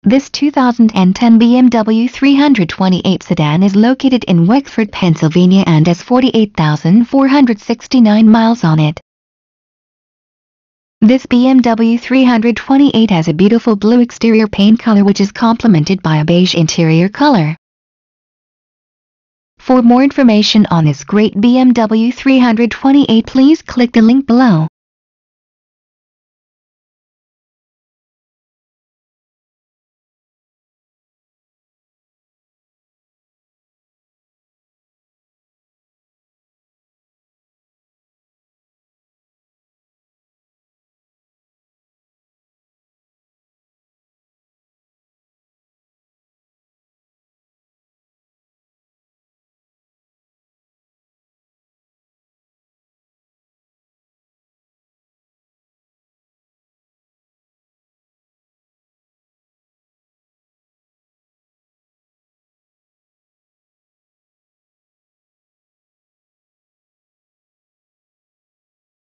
This 2010 BMW 328 sedan is located in Wickford, Pennsylvania and has 48,469 miles on it. This BMW 328 has a beautiful blue exterior paint color which is complemented by a beige interior color. For more information on this great BMW 328, please click the link below.